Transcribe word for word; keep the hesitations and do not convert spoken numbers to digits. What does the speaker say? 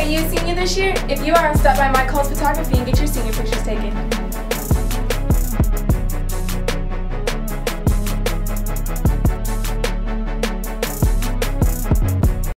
you a senior this year? If you are, stop by Mike Hall's Photography and get your senior pictures taken.